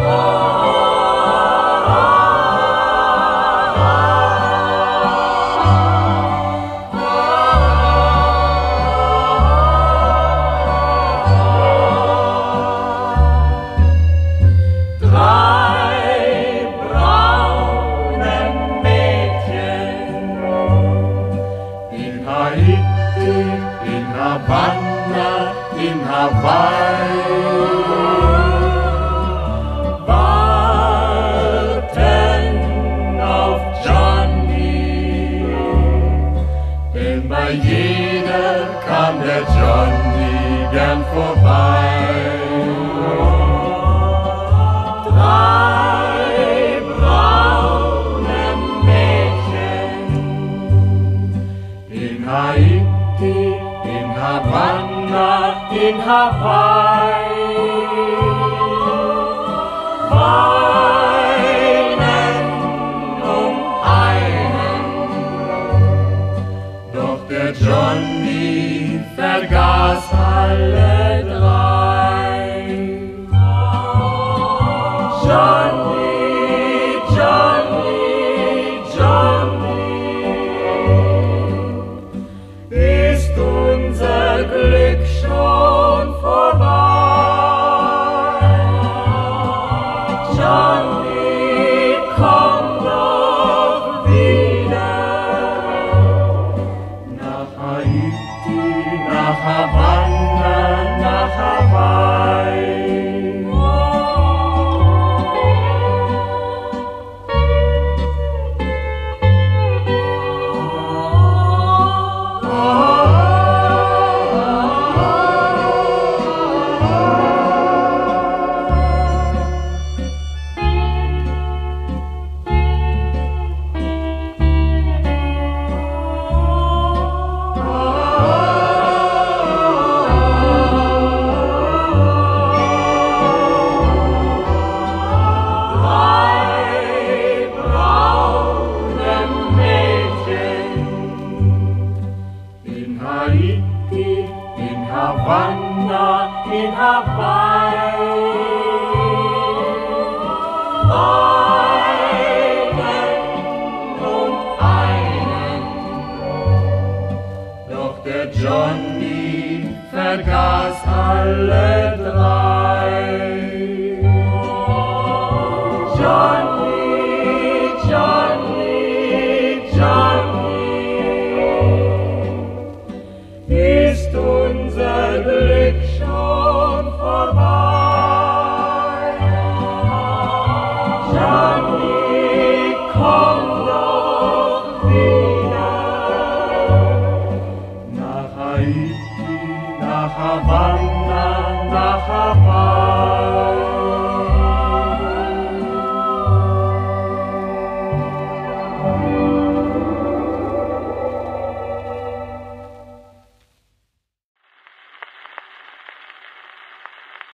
In Havanna, in Hawaii, warten auf Johnny, denn bei jeder kam der Johnny gern vorbei. Drei braune Mädchen in Haiti, in Havanna, in Hawaii, weinen einen, doch der Johnny vergaß alle drei. Johnny, Johnny, Johnny, ist unser Glück schon vorbei? Johnny, komm doch wieder nach Haiti, nach Havanna, nach Hawaii. In Havanna, in Hawaii, einen, doch der Johnny vergaß alle drei. Johnny, Johnny, Johnny, ist unser Glück schon vorbei? Johnny, komm doch wieder nach Haiti, nach Havanna, nach Hawaii.